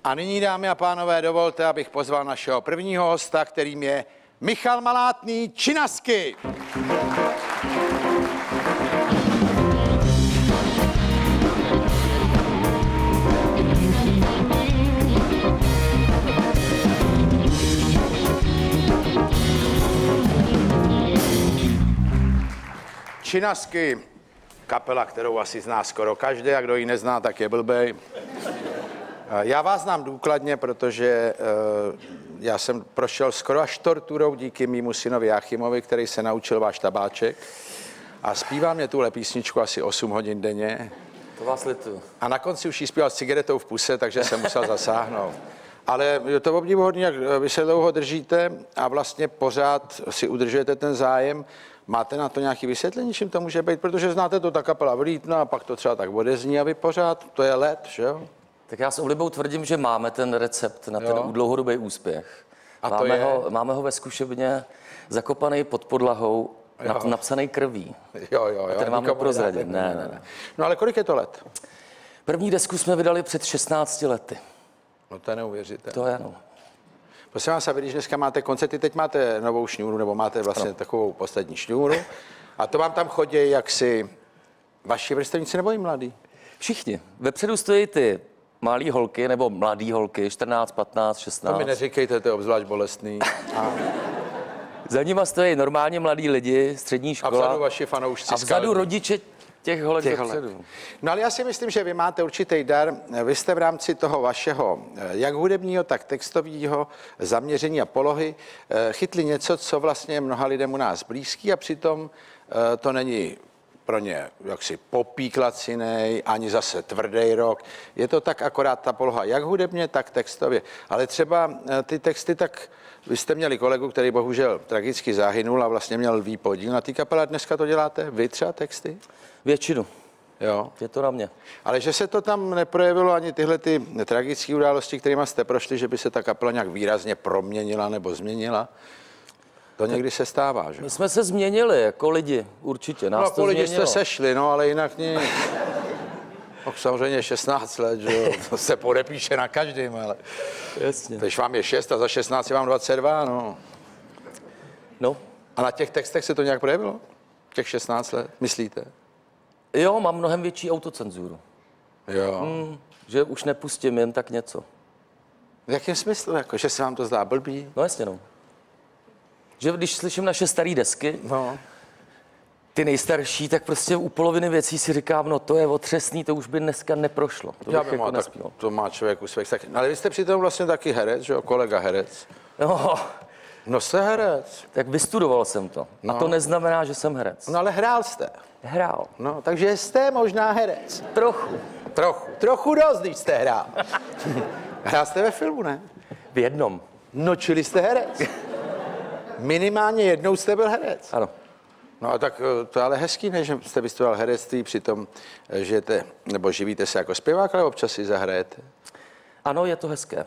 A nyní, dámy a pánové, dovolte, abych pozval našeho prvního hosta, kterým je Michal Malátný Činasky. Činasky, kapela, kterou asi zná skoro každý, a kdo ji nezná, tak je blbej. Já vás znám důkladně, protože já jsem prošel skoro až torturou díky mému synovi Jáchymovi, který se naučil váš tabáček a zpívá mě tuhle písničku asi 8 hodin denně. To vás lituju. A na konci už ji zpíval s cigaretou v puse, takže jsem musel zasáhnout. Ale je to obdivuhodné, jak vy se dlouho držíte a vlastně pořád si udržujete ten zájem. Máte na to nějaké vysvětlení, čím to může být? Protože znáte to, ta kapela vlítne a pak to třeba tak odezní a vy pořád, to je let, že jo? Tak já s oblibou tvrdím, že máme ten recept na ten dlouhodobý úspěch. A máme ho ve zkušebně zakopaný pod podlahou, napsaný krví. Jo. A ten vám neprozradím. Ne. No ale kolik je to let? První desku jsme vydali před 16 lety. No to je neuvěřitelné. To je, no. Prosím vás, a vy, když dneska máte koncerty, teď máte novou šňůru, nebo máte vlastně takovou poslední šňůru, a to vám tam chodí jaksi vaši vrstevníci nebo i mladí? Všichni. Vepředu stojí ty malý holky, nebo mladý holky, 14, 15, 16. To mi neříkejte, to je obzvlášť bolestný. Za nima stojí normálně mladí lidi, střední škola. A vzadu vaši fanoušci. A vzadu rodiče těch holek vepředu. No ale já si myslím, že vy máte určitý dar. Vy jste v rámci toho vašeho, jak hudebního, tak textového zaměření a polohy chytli něco, co vlastně mnoha lidem u nás blízký a přitom to není pro ně jaksi popíklacinej, ani zase tvrdý rock. Je to tak akorát ta poloha, jak hudebně, tak textově. Ale třeba ty texty, tak vy jste měli kolegu, který bohužel tragicky zahynul a vlastně měl lví podíl na té kapele. Dneska to děláte vy třeba texty? Většinu. Jo. Je to na mě. Ale že se to tam neprojevilo ani tyhle ty tragické události, kterými jste prošli, že by se ta kapela nějak výrazně proměnila nebo změnila? To někdy se stává, že? My jsme se změnili jako lidi, určitě. Nás no, to lidi změnilo. jste sešli, no, ale jinak nic. No, samozřejmě 16 let, že jo, to se podepíše na každým, ale... Jasně. Když vám je 6 a za 16 je vám 22, no. No. A na těch textech se to nějak projevilo? Těch 16 let, myslíte? Jo, mám mnohem větší autocenzuru. Jo. Že už nepustím jen tak něco. V jakém smyslu? Jako, že se vám to zdá blbý? No jasně, no. Že když slyším naše staré desky, no. Ty nejstarší, tak prostě u poloviny věcí si říkám, no to je otřesný, to už by dneska neprošlo. To Já bych jako nespěl. To má člověk u svých taky. Ale vy jste přitom vlastně taky herec, že jo, kolega herec. No jste herec. Tak vystudoval jsem to. No. A to neznamená, že jsem herec. No ale hrál jste. Hrál. No, takže jste možná herec. Trochu dost, když jste hrál. Hrál jste ve filmu, ne? V jednom. No, čili jste herec. Minimálně jednou jste byl herec. Ano. No a tak to je ale hezký, ne, že jste vystudoval herectví, přitom žijete, nebo živíte se jako zpěvák, ale občas si zahrajete. Ano, je to hezké.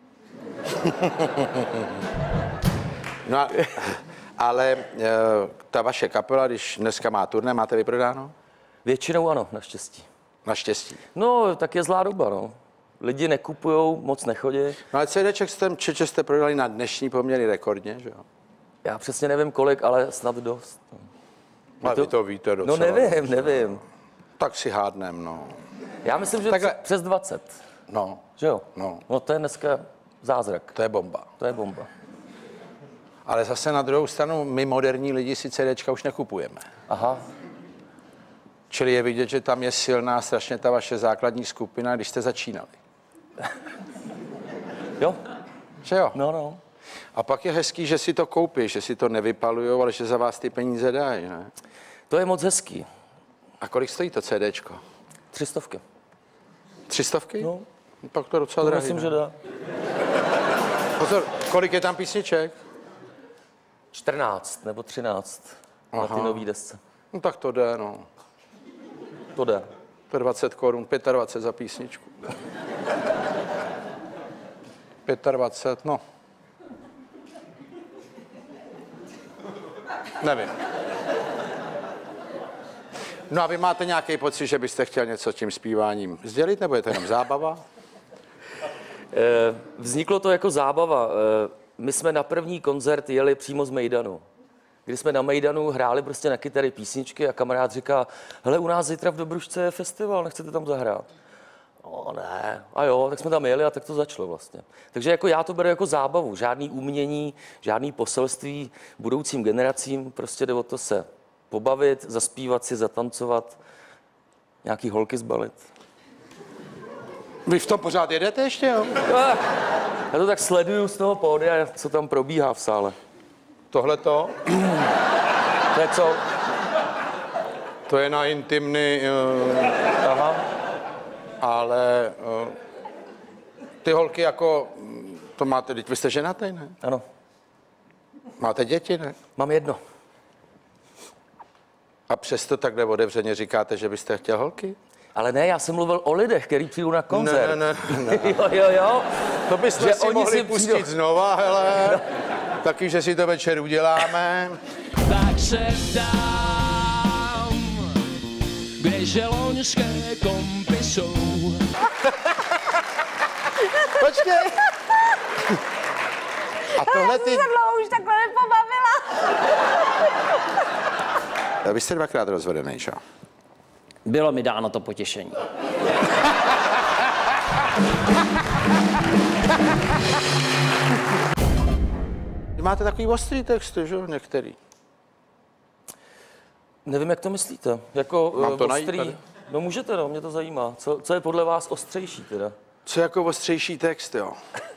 No ale ta vaše kapela, když dneska má turné, máte vyprodáno? Většinou ano, naštěstí. Naštěstí. No, tak je zlá doba, no. Lidi nekupujou, moc nechodí. No ale CDček jste prodali na dnešní poměry rekordně, že jo? Já přesně nevím kolik, ale snad dost. Ale vy to víte docela. No nevím. Tak si hádnem, no. Já myslím, že takhle... přes 20. No. Že jo? No to je dneska zázrak. To je bomba. To je bomba. Ale zase na druhou stranu, my moderní lidi si CDčka už nekupujeme. Aha. Čili je vidět, že tam je silná strašně ta vaše základní skupina, když jste začínali. Jo. Že jo? No. A pak je hezký, že si to koupí, že si to nevypalujou, ale že za vás ty peníze dají, ne? To je moc hezký. A kolik stojí to CDčko? 300. 300? No. Pak to docela drahý. Myslím, že dá. Pozor, kolik je tam písniček? 14 nebo 13. Aha. Na ty nový desce. No tak to jde, no. To jde. To je 20 korun, 25 za písničku. 25, no. Nevím. No a vy máte nějaký pocit, že byste chtěl něco s tím zpíváním sdělit, nebo je to jenom zábava? Vzniklo to jako zábava. My jsme na první koncert jeli přímo z Mejdanu. Kdy jsme na Mejdanu hráli prostě na kytary písničky a kamarád říká, hele, u nás zítra v Dobrušce je festival, nechcete tam zahrát? No ne, a jo, tak jsme tam jeli a tak to začalo vlastně. Takže jako já to beru jako zábavu, žádný umění, žádný poselství budoucím generacím, prostě jde o to se pobavit, zaspívat si, zatancovat, nějaký holky zbalit. Vy v tom pořád jedete ještě, jo? Já to tak sleduju z toho pódia, co tam probíhá v sále. Tohleto? To je co? To je na intimny, Aha. ale ty holky jako, to máte, teď vy jste ženatý, ne? Ano. Máte děti, ne? Mám jedno. A přesto takhle otevřeně říkáte, že byste chtěl holky? Ale ne, já jsem mluvil o lidech, kteří přijdou na koncert. Ne. Jo. To byste Že si oni mohli si pustit přijdou. znova, hele. Taky, že si to večer uděláme. Tak se ptám, kde želoňské kompy jsou. Počkej. A tohle ty... Se mnou už takhle nepobavila. Vy jste dvakrát rozvedený, čo? Bylo mi dáno to potěšení. Máte takový ostrý texty, že jo, některý. Nevím, jak to myslíte. Jako Mám to najít tady? ostrý... No můžete, no, mě to zajímá. Co je podle vás ostřejší teda? Co jako ostřejší text, jo?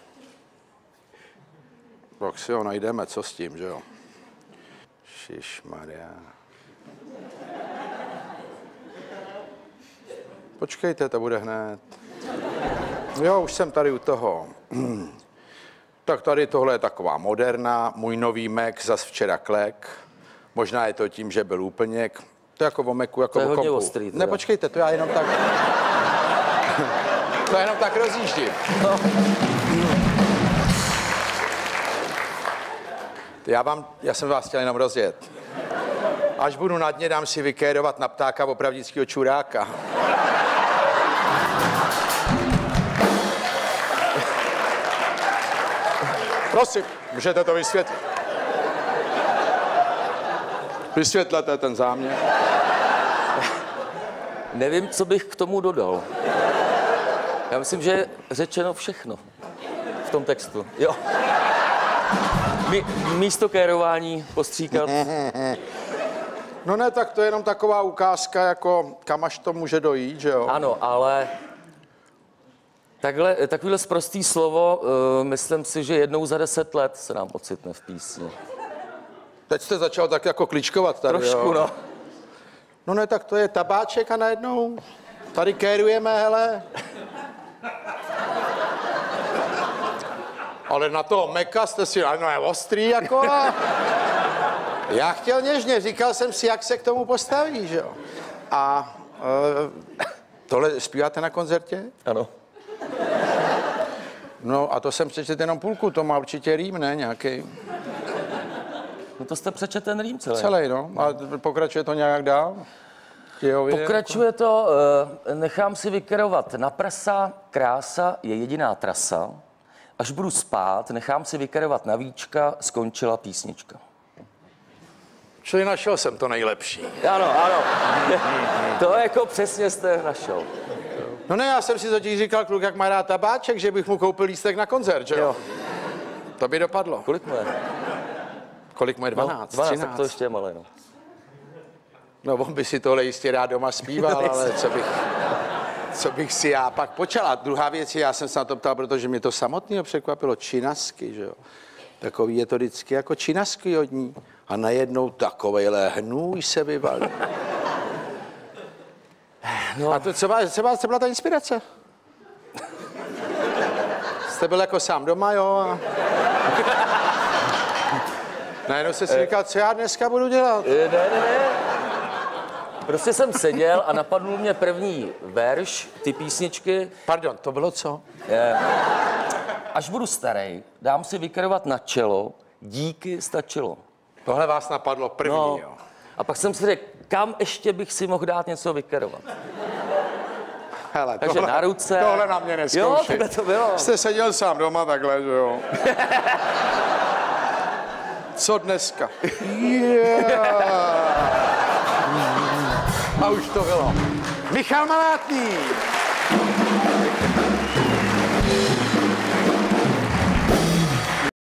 Tak si ho najdeme, co s tím, že jo? Šišmarja. Počkejte, to bude hned. Jo, už jsem tady u toho. Tak tady tohle je taková moderna, můj nový Mac zas včera klek. Možná je to tím, že byl úplněk. To je jako o Macu, jako To je o hodně kompu. ostrý, teda. Ne, počkejte, to já jenom tak... to jenom tak rozjíždím. Já jsem vás chtěl jenom rozjet. Až budu na dně, dám si vykérovat na ptáka opravdického čuráka. Prosím, můžete to vysvětlit? Vysvětlete ten záměr. Nevím, co bych k tomu dodal. Já myslím, že je řečeno všechno v tom textu. Jo. Místo kérování postříkat. No ne, tak to je jenom taková ukázka, jako kam až to může dojít, že jo? Ano, ale takovýhle sprostý slovo, myslím si, že jednou za 10 let se nám ocitne v písni. Teď jste začal tak jako kličkovat tady, Trošku, jo? no. No ne, tak to je tabáček a najednou tady kérujeme, hele. Ale na toho Meka jste si, no je ostrý jako a... Já chtěl něžně, říkal jsem si, jak se k tomu postaví, že jo. A tohle zpíváte na koncertě? Ano. No a to jsem přečet jenom půlku, to má určitě rým, ne, nějaký. No to jste přečet ten rým celý. Celý, no. A pokračuje to nějak dál? Pokračuje to, nechám si vykerovat na prsa, krása je jediná trasa. Až budu spát, nechám si vykerovat na víčka, skončila písnička. Čili našel jsem to nejlepší. Ano. To jako přesně jste našel. No ne, já jsem si totiž říkal, kluk, jak má rád tabáček, že bych mu koupil lístek na koncert, že jo? To by dopadlo. Kolik mu je? Kolik mu je? 12, 12, 13. tak to ještě je malé, no. No, on by si tohle jistě rád doma zpíval, ale co bych si já pak počal. A druhá věc je, já jsem se na to ptal, protože mě to samotného překvapilo, činasky, že jo. Takový je to vždycky jako činasky od ní. A najednou takovejhle hnůj se vyvalí. No. A to co byla ta inspirace? Jste byl jako sám doma, jo? A... Najednou jste si říkal, co já dneska budu dělat? Ne. Prostě jsem seděl a napadnul mě první verš, ty písničky. Pardon, to bylo co? Až budu starý, dám si vykerovat na čelo, díky stačilo. Tohle vás napadlo první, No. jo? A pak jsem si řekl, kam ještě bych si mohl dát něco vykerovat. Hele, Takže na ruce. Tohle na mě neskoušej. Jo, takhle to bylo. Jste seděl sám doma takhle, že jo? Co dneska? A už to bylo. Michal Malátný.